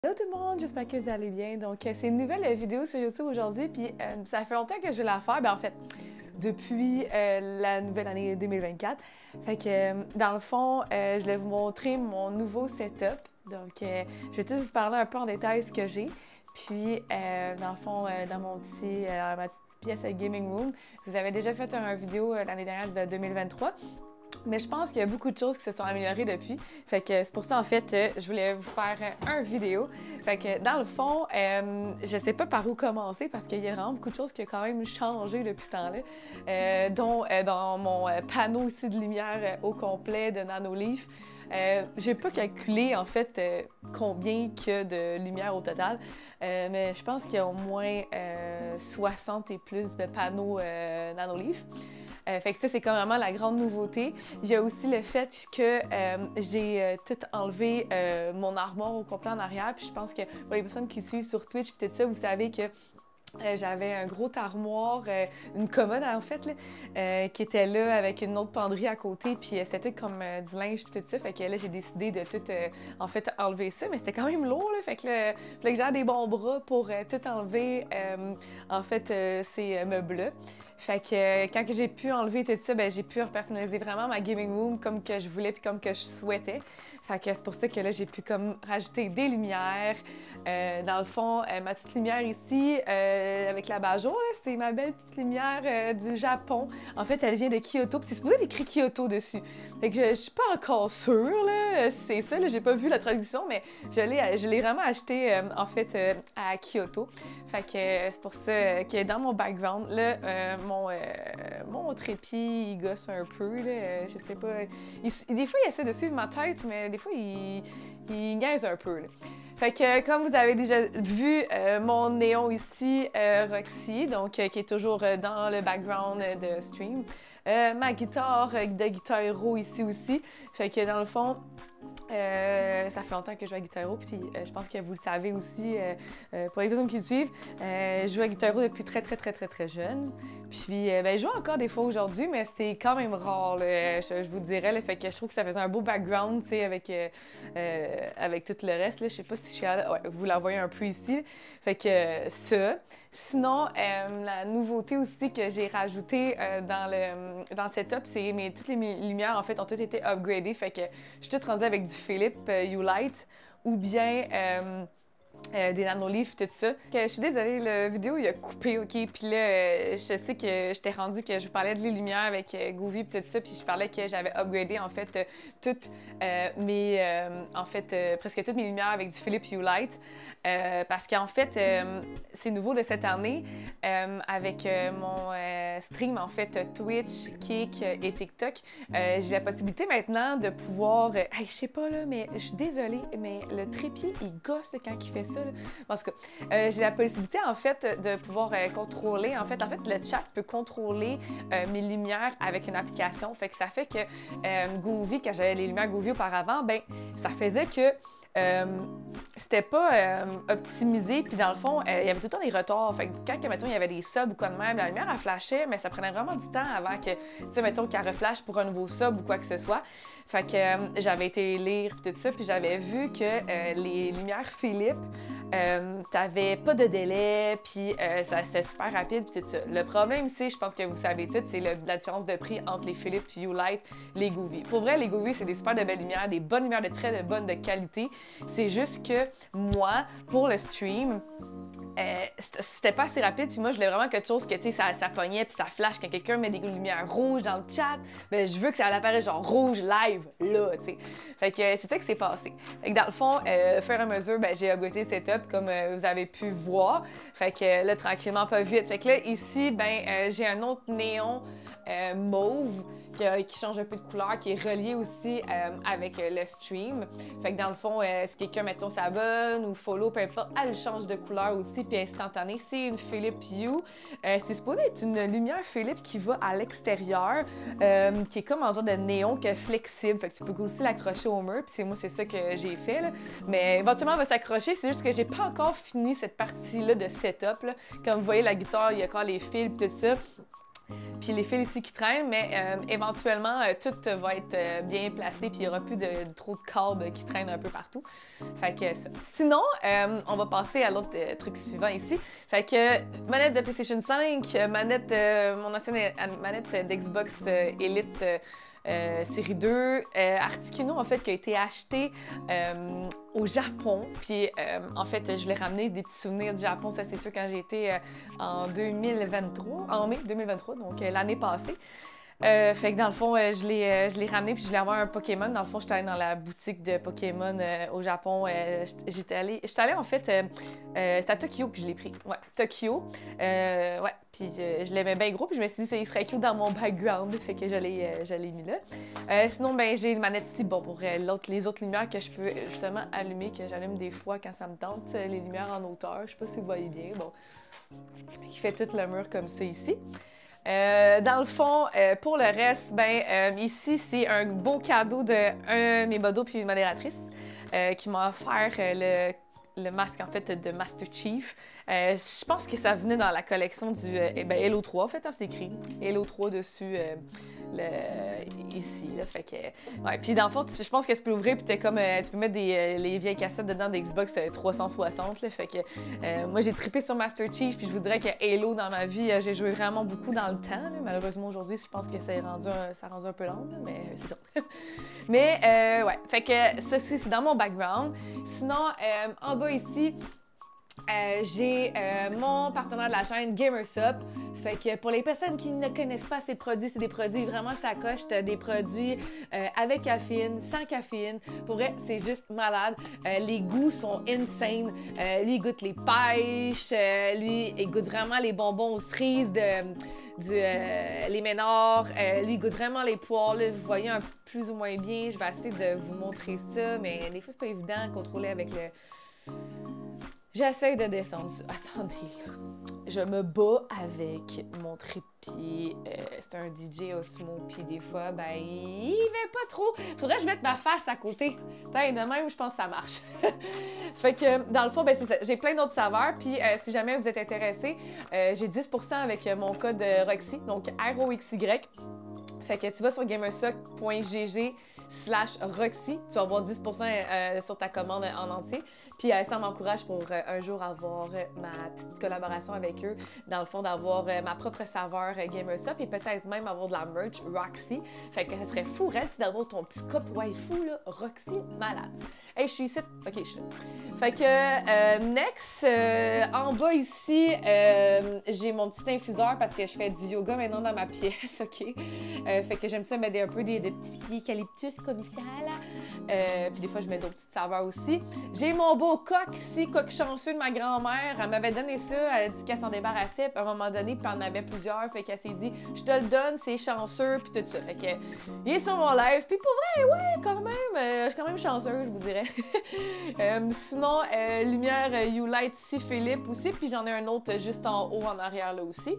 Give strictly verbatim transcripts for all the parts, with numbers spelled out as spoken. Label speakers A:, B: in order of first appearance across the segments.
A: Hello tout le monde, j'espère que vous allez bien. Donc, euh, c'est une nouvelle vidéo sur YouTube aujourd'hui, puis euh, ça fait longtemps que je vais la faire. Ben, en fait, depuis euh, la nouvelle année deux mille vingt-quatre. Fait que, euh, dans le fond, euh, je vais vous montrer mon nouveau setup. Donc, euh, je vais tout vous parler un peu en détail de ce que j'ai. Puis, euh, dans le fond, euh, dans mon petit, euh, ma petite pièce gaming room, je vous avais déjà fait une vidéo euh, l'année dernière de deux mille vingt-trois. Mais je pense qu'il y a beaucoup de choses qui se sont améliorées depuis. Fait que c'est pour ça, en fait, euh, je voulais vous faire un vidéo. Fait que dans le fond, euh, je sais pas par où commencer parce qu'il y a vraiment beaucoup de choses qui ont quand même changé depuis ce temps-là. Euh, dont euh, dans mon panneau ici de lumière euh, au complet de Nanoleaf. Euh, j'ai pas calculé, en fait, euh, combien qu'il y a de lumière au total. Euh, mais je pense qu'il y a au moins euh, soixante et plus de panneaux euh, Nanoleaf. Euh, fait que ça, c'est quand même vraiment la grande nouveauté. Il y a aussi le fait que euh, j'ai euh, tout enlevé euh, mon armoire au complet en arrière. Puis je pense que pour les personnes qui suivent sur Twitch, peut-être ça, vous savez que Euh, j'avais un gros armoire, euh, une commode en fait, là, euh, qui était là avec une autre penderie à côté, puis euh, c'était tout comme euh, du linge puis tout ça. Fait que là, j'ai décidé de tout euh, en fait enlever ça, mais c'était quand même lourd, là. Fait que là, fallait que j'ai des bons bras pour euh, tout enlever, euh, en fait, euh, ces euh, meubles-là. Fait que euh, quand que j'ai pu enlever tout ça, ben j'ai pu repersonnaliser vraiment ma gaming room comme que je voulais puis comme que je souhaitais. Fait que c'est pour ça que là, j'ai pu comme rajouter des lumières. Euh, dans le fond, euh, ma petite lumière ici, euh, avec la Bajo, c'est ma belle petite lumière euh, du Japon. En fait, elle vient de Kyoto, puis c'est supposé être écrit Kyoto dessus. Fait que je, je suis pas encore sûre, là, c'est ça, là, j'ai pas vu la traduction, mais je l'ai, je l'ai vraiment acheté, euh, en fait, euh, à Kyoto. Fait que euh, c'est pour ça que dans mon background, là, euh, mon, euh, mon trépied, il gosse un peu, là, euh, je sais pas. Il, des fois, il essaie de suivre ma tête, mais des fois, il, il niaise un peu, là. Fait que, comme vous avez déjà vu, euh, mon néon ici, euh, Roxy, donc euh, qui est toujours euh, dans le background de stream. Euh, ma guitare euh, de Guitar Hero ici aussi. Fait que, dans le fond, Euh, ça fait longtemps que je joue à Guitar Hero, puis euh, je pense que vous le savez aussi, euh, euh, pour les personnes qui le suivent, euh, je joue à Guitar Hero depuis très, très, très, très, très jeune. Puis, euh, ben, je joue encore des fois aujourd'hui, mais c'est quand même rare, là, je, je vous dirais. Là, fait que je trouve que ça faisait un beau background, tu sais, avec, euh, euh, avec tout le reste. Là. Je sais pas si je suis à... Ouais, vous la voyez un peu ici. Fait que euh, ça. Sinon, euh, la nouveauté aussi que j'ai rajoutée euh, dans le, dans le setup, c'est mes toutes les lumières, en fait, ont toutes été upgradées. Fait que je suis toute rendue avec du Philips euh, Hue-Light ou bien euh, euh, des Nanoleaf, tout ça. Que, je suis désolée, la vidéo il a coupé, ok? Puis là, euh, je sais que j'étais rendue que je vous parlais de les lumières avec euh, Goovy puis tout ça, puis je parlais que j'avais upgradé en fait euh, toutes euh, mes, euh, en fait, euh, presque toutes mes lumières avec du Philips Hue-Light. Euh, parce qu'en fait, euh, c'est nouveau de cette année euh, avec euh, mon euh, stream, en fait, Twitch, Kick euh, et TikTok. Euh, j'ai la possibilité maintenant de pouvoir... Euh, hey, je sais pas, là, mais je suis désolée, mais le trépied, il gosse là, quand il fait ça. Là. Parce que euh, j'ai la possibilité, en fait, de pouvoir euh, contrôler... En fait, en fait, le chat peut contrôler euh, mes lumières avec une application. Fait que ça fait que euh, Goovy, quand j'avais les lumières Goovy auparavant, ben ça faisait que Euh, c'était pas euh, optimisé, puis dans le fond, euh, il y avait tout le temps des retards. Fait que quand, mettons, il y avait des subs ou quoi de même, la lumière, elle flashait, mais ça prenait vraiment du temps avant que, tu sais, mettons, qu'elle reflash pour un nouveau sub ou quoi que ce soit. Fait que euh, j'avais été lire tout ça, puis j'avais vu que euh, les lumières Philips, euh, t'avais pas de délai, puis euh, ça c'était super rapide, puis tout ça. Le problème, c'est, je pense que vous savez tout, c'est le, la différence de prix entre les Philips Hue-Light, les Goovy. Pour vrai, les Goovy, c'est des super de belles lumières, des bonnes lumières de très de bonne de qualité. C'est juste que moi, pour le stream, euh, c'était pas assez rapide, puis moi, je voulais vraiment quelque chose que, tu sais, ça, ça pognait, puis ça flash. Quand quelqu'un met des lumières rouges dans le chat, ben je veux que ça apparaisse genre rouge live, là, tu sais. Fait que c'est ça qui s'est passé. Fait que dans le fond, euh, au fur et à mesure, ben, j'ai upgradé le setup, comme euh, vous avez pu voir. Fait que là, tranquillement, pas vite. Fait que là, ici, ben, euh, j'ai un autre néon euh, mauve qui, qui change un peu de couleur, qui est relié aussi euh, avec euh, le stream. Fait que dans le fond, euh, si quelqu'un, mettons, s'abonne ou follow, peu importe, elle change de couleur aussi, puis instantanée. C'est une Philips Hue. Euh, c'est supposé être une lumière Philips qui va à l'extérieur, euh, qui est comme en genre de néon, qui est flexible. Fait que tu peux aussi l'accrocher au mur, puis moi, c'est ça que j'ai fait, là. Mais éventuellement, elle va s'accrocher. C'est juste que j'ai pas encore fini cette partie-là de setup, là. Comme vous voyez, la guitare, il y a encore les fils, tout ça. puis les fils ici qui traînent, mais euh, éventuellement, euh, tout va être euh, bien placé, puis il n'y aura plus de, de trop de câbles qui traînent un peu partout. Fait que ça. Sinon, euh, on va passer à l'autre euh, truc suivant ici. Fait que manette de PlayStation cinq, manette, euh, mon ancienne manette d'Xbox euh, Elite euh, Euh, série deux, euh, Articuno en fait qui a été acheté euh, au Japon, puis euh, en fait je l'ai ramené des petits souvenirs du Japon, ça c'est sûr quand j'ai été euh, en deux mille vingt-trois, en mai deux mille vingt-trois, donc euh, l'année passée. Euh, fait que dans le fond, euh, je l'ai euh, je l'ai ramené puis je voulais avoir un Pokémon. Dans le fond, j'étais allée dans la boutique de Pokémon euh, au Japon. Euh, j'étais allée, j'étais allée en fait, euh, euh, c'était à Tokyo que je l'ai pris. Ouais, Tokyo. Euh, ouais, puis je, je l'aimais bien gros puis je me suis dit qu'il serait cute dans mon background. Fait que je l'ai euh, je l'ai mis là. Euh, sinon, ben j'ai une manette ici, bon, pour euh, l'autre, les autres lumières que je peux justement allumer, que j'allume des fois quand ça me tente. Les lumières en hauteur, je sais pas si vous voyez bien. Bon, qui fait tout le mur comme ça ici. Euh, dans le fond, euh, pour le reste, ben euh, ici, c'est un beau cadeau de un de mes modos puis une modératrice euh, qui m'a offert euh, le, le masque, en fait, de Master Chief. Euh, je pense que ça venait dans la collection du euh, ben, Halo trois, en fait, hein, c'est écrit Halo trois dessus, euh, le, ici, là, fait que... Ouais, puis dans le fond, tu, je pense que tu peux l'ouvrir puis t'es comme, euh, tu peux mettre des, euh, les vieilles cassettes dedans d'Xbox euh, trois cent soixante, là, fait que euh, moi, j'ai trippé sur Master Chief, puis je vous dirais que Halo, dans ma vie, euh, j'ai joué vraiment beaucoup dans le temps, là. Malheureusement, aujourd'hui, je pense que ça a rendu un, ça a rendu un peu lent, là, mais c'est ça. Mais, euh, ouais, fait que ça, c'est dans mon background. Sinon, euh, en bas ici, Euh, j'ai euh, mon partenaire de la chaîne GamerSup. Fait que pour les personnes qui ne connaissent pas ces produits, c'est des produits vraiment sacoche. T'as des produits euh, avec caféine, sans caféine. Pour vrai, c'est juste malade. Euh, les goûts sont insane. Euh, lui, il goûte les pêches. Euh, lui, il goûte vraiment les bonbons aux cerises de, du, euh, les Ménards. Euh, lui, il goûte vraiment les poires. Là, vous voyez un plus ou moins bien. Je vais essayer de vous montrer ça, mais des fois, c'est pas évident à contrôler avec le... J'essaie de descendre ça. Attendez, là. Je me bats avec mon trépied. Euh, c'est un D J Osmo, puis des fois, ben, il va pas trop. Faudrait que je mette ma face à côté. Putain, de même, je pense que ça marche. Fait que, dans le fond, ben, c'est ça. J'ai plein d'autres saveurs, puis euh, si jamais vous êtes intéressés, euh, j'ai dix pour cent avec mon code Roxy, donc R O X Y. Fait que tu vas sur gamersup point g g slash Roxy, tu vas avoir dix pour cent euh, sur ta commande en entier. Puis euh, ça m'encourage pour euh, un jour avoir euh, ma petite collaboration avec eux, dans le fond d'avoir euh, ma propre saveur euh, GamerSup et peut-être même avoir de la merch Roxy. Fait que ça serait fou, Red, d'avoir ton petit cop waifu, là, Roxy, malade. Hey, je suis ici. Ok, je suis là. Fait que, euh, next, euh, en bas ici, euh, j'ai mon petit infuseur parce que je fais du yoga maintenant dans ma pièce, ok? Euh, fait que j'aime ça mettre un peu des, des petits eucalyptus comme ici, là. Euh, puis des fois, je mets d'autres petites saveurs aussi. J'ai mon beau coq ici, coq chanceux de ma grand-mère. Elle m'avait donné ça, elle a dit qu'elle s'en débarrassait, puis à un moment donné, puis elle en avait plusieurs. Fait qu'elle s'est dit, je te le donne, c'est chanceux, puis tout ça. Fait que, il est sur mon live, puis pour vrai, ouais, quand même, euh, je suis quand même chanceuse, je vous dirais. euh, sinon, euh, lumière euh, U-Light ici, Philippe aussi, puis j'en ai un autre juste en haut, en arrière là aussi.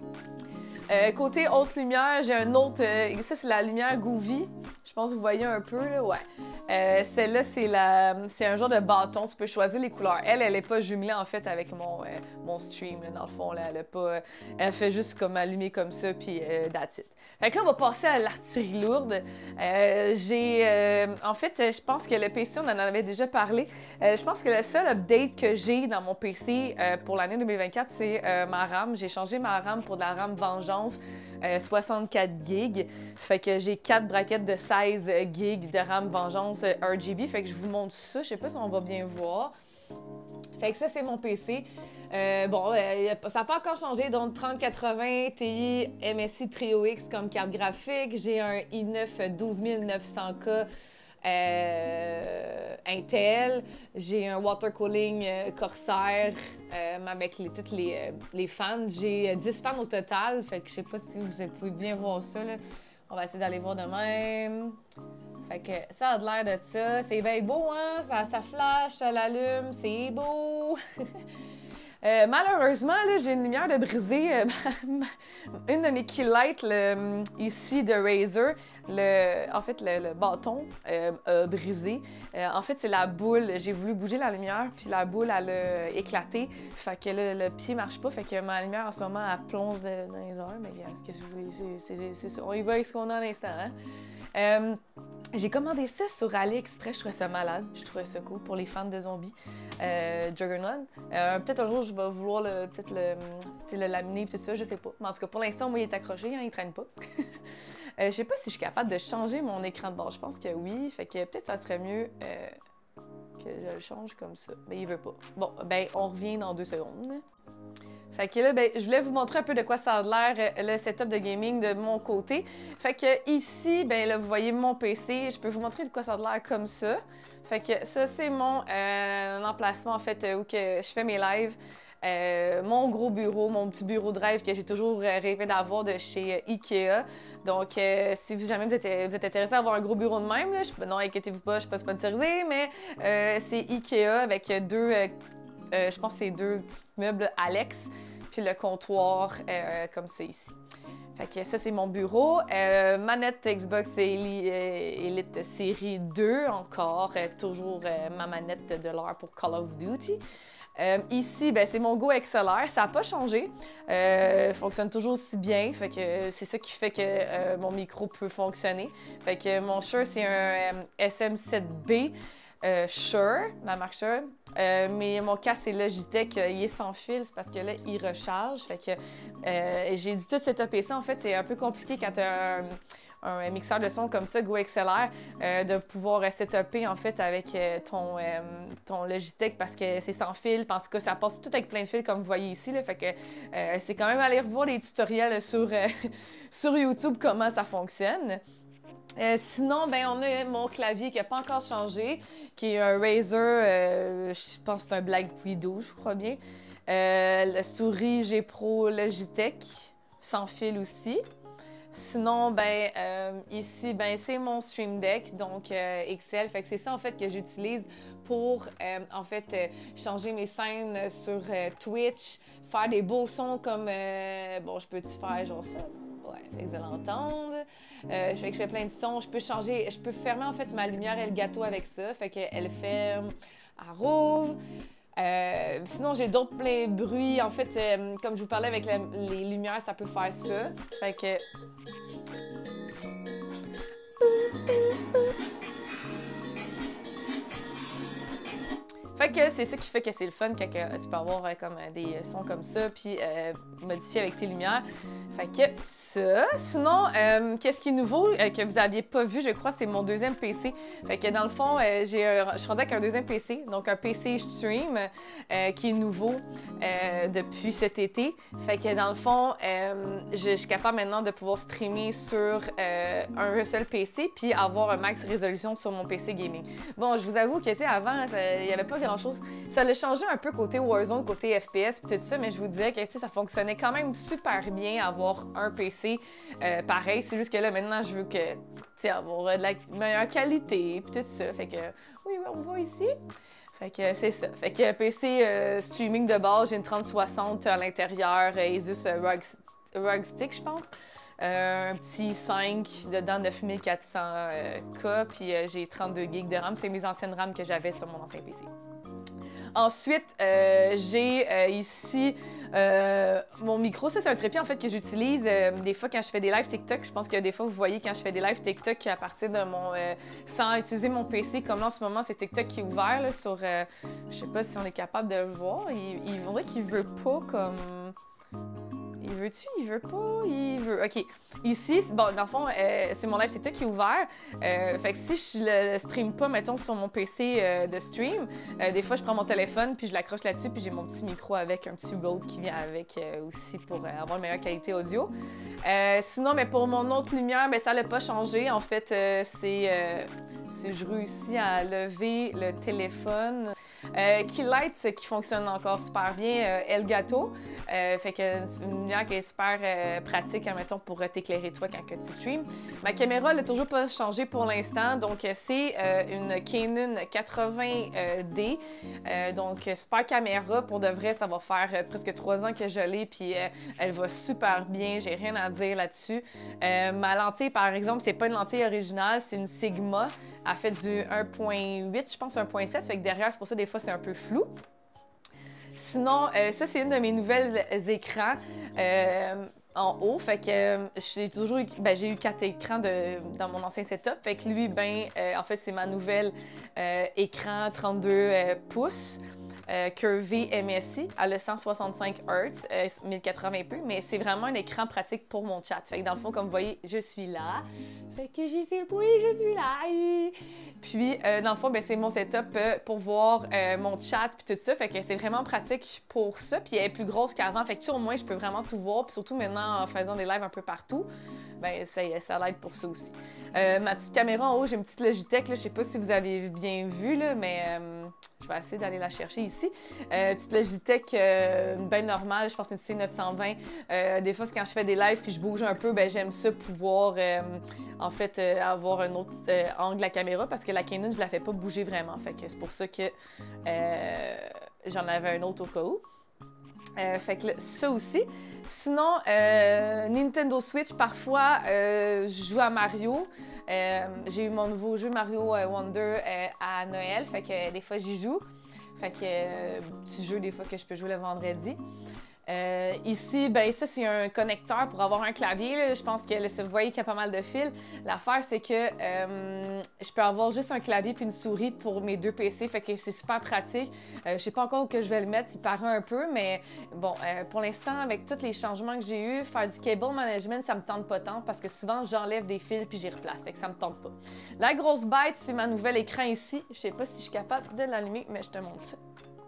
A: Euh, côté haute lumière, j'ai un autre, euh, ça c'est la lumière Gouvy. Je pense que vous voyez un peu, là, ouais. Euh, Celle-là, c'est la, c'est un genre de bâton, tu peux choisir les couleurs. Elle, elle est pas jumelée, en fait, avec mon, euh, mon stream, là, dans le fond, là, elle a pas... Elle fait juste comme allumer comme ça, puis euh, that's it. Fait que là, on va passer à l'artillerie lourde. Euh, j'ai... Euh, en fait, je pense que le P C, on en avait déjà parlé. Euh, je pense que le seul update que j'ai dans mon P C euh, pour l'année deux mille vingt-quatre, c'est euh, ma RAM. J'ai changé ma RAM pour de la RAM Vengeance, euh, soixante-quatre gigs. Fait que j'ai quatre braquettes de seize gigs de RAM Vengeance R G B. Fait que je vous montre ça. Je sais pas si on va bien voir. Fait que ça, c'est mon P C. Euh, bon, euh, ça n'a pas encore changé. Donc, trente quatre-vingts Ti M S I Trio X comme carte graphique. J'ai un i neuf douze mille neuf cents K euh, Intel. J'ai un water cooling euh, Corsair euh, avec les, toutes les, euh, les fans. J'ai dix fans au total. Fait que je sais pas si vous pouvez bien voir ça, là. On va essayer d'aller voir de même. Fait que ça a de l'air de ça. C'est bien beau, hein? Ça, ça flash, ça l'allume, c'est beau! Euh, malheureusement, là, j'ai une lumière de brisée. Euh, une de mes key lights, le, ici, de Razer, le, en fait, le, le bâton euh, a brisé. Euh, en fait, c'est la boule. J'ai voulu bouger la lumière, puis la boule, elle a éclaté. Fait que là, le pied marche pas. Fait que ma lumière, en ce moment, elle plonge de, dans les heures. Mais qu'est-ce que vous voulez? C'est ça. On y va avec ce qu'on a à l'instant, hein? Euh, j'ai commandé ça sur AliExpress, je trouvais ça malade, je trouvais ça cool pour les fans de zombies. Euh, Juggernaut. Euh, peut-être un jour, je vais vouloir le, peut-être le, le laminer et tout ça, je sais pas. Mais en tout cas, pour l'instant, moi, il est accroché, hein, il traîne pas. euh, je sais pas si je suis capable de changer mon écran de bord, je pense que oui. Fait que peut-être ça serait mieux euh, que je le change comme ça. Mais il veut pas. Bon, ben, on revient dans deux secondes. Fait que là, ben, je voulais vous montrer un peu de quoi ça a l'air, le setup de gaming de mon côté. Fait que ici, ben là, vous voyez mon P C. Je peux vous montrer de quoi ça a l'air comme ça. Fait que ça, c'est mon euh, emplacement, en fait, où que je fais mes lives. Euh, mon gros bureau, mon petit bureau de rêve que j'ai toujours rêvé d'avoir de chez Ikea. Donc, euh, si vous, jamais vous êtes, vous êtes intéressé à avoir un gros bureau de même, là, je, non, inquiétez-vous pas, je suis pas sponsorisée, mais euh, c'est Ikea avec deux... Euh, Euh, je pense que c'est deux petits meubles Alex, puis le comptoir euh, comme ça ici. Fait que ça, c'est mon bureau. Euh, manette Xbox Elite série deux encore, euh, toujours euh, ma manette de l'heure pour Call of Duty. Euh, ici, ben, c'est mon Go X L R, ça n'a pas changé, euh, fonctionne toujours aussi bien, fait que c'est ça qui fait que euh, mon micro peut fonctionner. Fait que mon Shure, c'est un euh, S M sept B. Euh, Shure, la marque Shure, euh, mais mon casque c'est Logitech, euh, il est sans fil, c'est parce que là, il recharge, fait que euh, j'ai dû tout setuper ça. En fait, c'est un peu compliqué quand tu as un, un mixeur de son comme ça, Go X L R, euh, de pouvoir setuper en fait avec euh, ton, euh, ton Logitech parce que c'est sans fil, parce que ça passe tout avec plein de fils comme vous voyez ici, là, fait que euh, c'est quand même aller revoir des tutoriels sur, euh, sur YouTube comment ça fonctionne. Euh, sinon, ben, on a mon clavier qui n'a pas encore changé, qui est un Razer, euh, je pense que c'est un Black Widow, je crois bien. Euh, la souris G Pro Logitech, sans fil aussi. Sinon, ben, euh, ici, ben, c'est mon Stream Deck, donc euh, X L. Fait que c'est ça, en fait, que j'utilise pour, euh, en fait, euh, changer mes scènes sur euh, Twitch, faire des beaux sons comme, euh, bon, je peux-tu faire genre ça? Ouais, fait que vous allez entendre. Euh, je fais que je fais plein de sons. Je peux changer, je peux fermer en fait ma lumière Elgato avec ça. Fait qu'elle ferme, elle rouvre. Euh, sinon, j'ai d'autres plein de bruits. En fait, euh, comme je vous parlais avec la, les lumières, ça peut faire ça. Fait que... Fait que c'est ça qui fait que c'est le fun quand tu peux avoir euh, comme des sons comme ça puis euh, modifier avec tes lumières. Fait que ça. Sinon, euh, qu'est-ce qui est nouveau euh, que vous n'aviez pas vu, je crois, c'est mon deuxième P C. Fait que dans le fond, euh, j'ai un, je suis rendue avec un deuxième P C, donc un P C Stream euh, qui est nouveau euh, depuis cet été. Fait que dans le fond, euh, je, je suis capable maintenant de pouvoir streamer sur euh, un seul P C puis avoir un max résolution sur mon P C gaming. Bon, je vous avoue que, tu sais, avant, il n'y avait pas grand-chose. Ça l'a changé un peu côté Warzone, côté F P S puis tout ça, mais je vous disais que, tu sais, ça fonctionnait quand même super bien avoir un P C euh, pareil. C'est juste que là, maintenant, je veux que, tu sais, avoir de la meilleure qualité puis tout ça. Fait que, oui, on voit ici. Fait que c'est ça. Fait que P C euh, streaming de base, j'ai une trente soixante à l'intérieur, euh, Asus euh, Rug, Rug Stick, je pense. Euh, un petit cinq dedans, neuf mille quatre cents K, puis euh, j'ai trente-deux gigs de RAM. C'est mes anciennes RAM que j'avais sur mon ancien P C. Ensuite, euh, j'ai euh, ici euh, mon micro. Ça, c'est un trépied en fait que j'utilise euh, des fois quand je fais des lives TikTok. Je pense que des fois, vous voyez quand je fais des lives TikTok à partir de mon... Euh, sans utiliser mon P C. Comme là, en ce moment, c'est TikTok qui est ouvert là, sur... Euh, je sais pas si on est capable de le voir. Il, il faudrait qu'il veut pas comme... Il veut-tu? Il veut pas? Il veut... OK. Ici, bon, dans le fond, euh, c'est mon live TikTok qui est ouvert. Euh, fait que si je le stream pas, mettons, sur mon P C euh, de stream, euh, des fois, je prends mon téléphone, puis je l'accroche là-dessus, puis j'ai mon petit micro avec un petit Rode qui vient avec euh, aussi pour euh, avoir une meilleure qualité audio. Euh, sinon, mais pour mon autre lumière, ben, ça n'a pas changé. En fait, euh, c'est... Euh, si je réussis à lever le téléphone... Euh, Keylight qui fonctionne encore super bien, euh, Elgato. Euh, fait que une lumière vraiment qu'elle est super euh, pratique, admettons, pour euh, t'éclairer toi quand que tu streams. Ma caméra, elle n'a toujours pas changé pour l'instant, donc c'est euh, une Canon quatre-vingts D. Euh, donc, super caméra, pour de vrai, ça va faire euh, presque trois ans que je l'ai, puis euh, elle va super bien, j'ai rien à dire là-dessus. Euh, ma lentille, par exemple, c'est pas une lentille originale, c'est une Sigma. Elle fait du un point huit, je pense un point sept, fait que derrière, c'est pour ça des fois c'est un peu flou. Sinon, euh, ça, c'est une de mes nouvelles écrans euh, en haut. Fait que euh, j'ai toujours eu, ben, j'ai eu quatre écrans de, dans mon ancien setup. Fait que lui, ben, euh, en fait, c'est ma nouvelle euh, écran trente-deux euh, pouces. Euh, curvé M S I à le cent soixante-cinq hertz, euh, mille quatre-vingts p, mais c'est vraiment un écran pratique pour mon chat. Fait que dans le fond, comme vous voyez, je suis là. Fait que j'ai dit oui, je suis là. Puis, euh, dans le fond, ben, c'est mon setup euh, pour voir euh, mon chat puis tout ça. Fait que c'est vraiment pratique pour ça. Puis elle est plus grosse qu'avant. Fait que tu sais, au moins, je peux vraiment tout voir. Puis surtout maintenant, en faisant des lives un peu partout, ben ça, ça l'aide pour ça aussi. Euh, ma petite caméra en haut, j'ai une petite Logitech. Là, je sais pas si vous avez bien vu, là, mais euh, je vais essayer d'aller la chercher ici. Euh, petite Logitech euh, bien normale, je pense que c'est une C neuf cent vingt. Euh, des fois, quand je fais des lives puis je bouge un peu, ben j'aime ça pouvoir euh, en fait euh, avoir un autre euh, angle de la caméra parce que la Canon, je la fais pas bouger vraiment. Fait que c'est pour ça que euh, j'en avais un autre au cas où. Euh, fait que là, ça aussi. Sinon, euh, Nintendo Switch, parfois, euh, je joue à Mario. Euh, j'ai eu mon nouveau jeu Mario Wonder euh, à Noël, fait que des fois, j'y joue. Fait que euh, petit jeu des fois que je peux jouer le vendredi. Euh, ici, ben ça, c'est un connecteur pour avoir un clavier. Là. Je pense que là, vous voyez qu'il y a pas mal de fils. L'affaire, c'est que euh, je peux avoir juste un clavier puis une souris pour mes deux P C. Fait que c'est super pratique. Euh, je sais pas encore où que je vais le mettre. Il paraît un peu, mais bon, euh, pour l'instant, avec tous les changements que j'ai eus, faire du cable management, ça me tente pas tant parce que souvent, j'enlève des fils puis j'y replace. Fait que ça me tente pas. La grosse bête, c'est ma nouvel écran ici. Je sais pas si je suis capable de l'allumer, mais je te montre ça.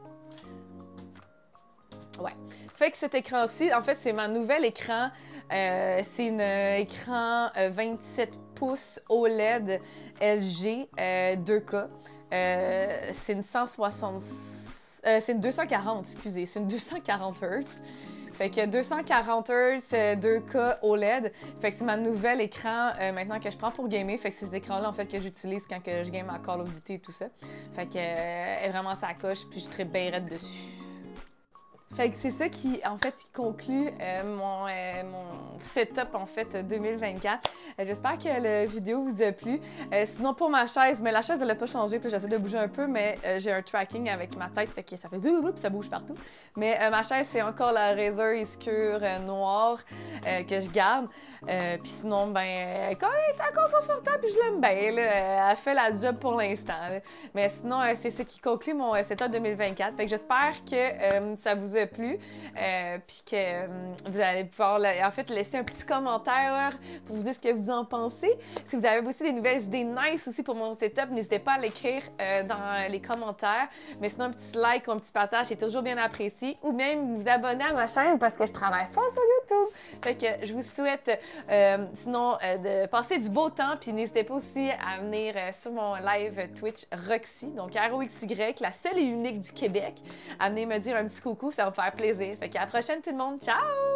A: Ouais. Fait que cet écran-ci, en fait, c'est ma nouvel écran. Euh, c'est un euh, écran euh, vingt-sept pouces O L E D L G euh, deux K. Euh, c'est une cent soixante... Euh, c'est une deux cent quarante, excusez. C'est une deux cent quarante hertz. Fait que deux cent quarante hertz, deux K O L E D. Fait que c'est ma nouvel écran euh, maintenant que je prends pour gamer. Fait que c'est cet écran-là, en fait, que j'utilise quand que je game à Call of Duty et tout ça. Fait que euh, elle est vraiment sa coche, puis je tripe bien raide dessus. Fait que c'est ça qui, en fait, conclut euh, mon, euh, mon setup, en fait, deux mille vingt-quatre. Euh, J'espère que la vidéo vous a plu. Euh, sinon, pour ma chaise, mais la chaise, elle n'a pas changé, puis j'essaie de bouger un peu, mais euh, j'ai un tracking avec ma tête, fait que ça fait puis ça bouge partout. Mais euh, ma chaise, c'est encore la Razer Escure euh, noire euh, que je garde. Euh, puis sinon, ben, quand elle est encore confortable, puis je l'aime bien, là, elle fait la job pour l'instant. Mais sinon, euh, c'est ce qui conclut mon euh, setup deux mille vingt-quatre. Fait que j'espère que euh, ça vous a plu, euh, puis que euh, vous allez pouvoir en fait laisser un petit commentaire pour vous dire ce que vous en pensez. Si vous avez aussi des nouvelles idées nice aussi pour mon setup, n'hésitez pas à l'écrire euh, dans les commentaires. Mais sinon, un petit like ou un petit partage est toujours bien apprécié, ou même vous abonner à ma chaîne parce que je travaille fort sur YouTube. Fait que je vous souhaite euh, sinon euh, de passer du beau temps, puis n'hésitez pas aussi à venir euh, sur mon live Twitch Roxy, donc R O X Y, la seule et unique du Québec. À venir me dire un petit coucou, ça va me faire plaisir. Fait qu'à la prochaine tout le monde, ciao!